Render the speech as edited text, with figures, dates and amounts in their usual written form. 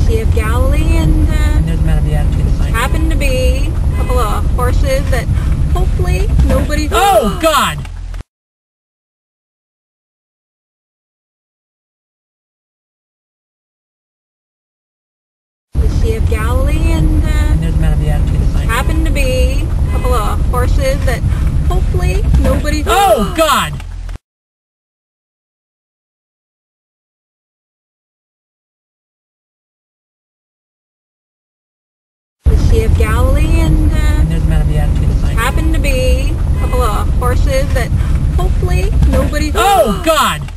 Sea of Galilee, and There's Mount of Beatitudes. happened to be a couple of horses that hopefully nobody. Oh, God! The Sea of Galilee, and There's Mount of Beatitudes. happened to be a couple of horses that hopefully nobody. Oh, God! The Sea of Galilee, and There's Mount of Beatitudes. happened to be a couple of horses that hopefully nobody. Oh, God!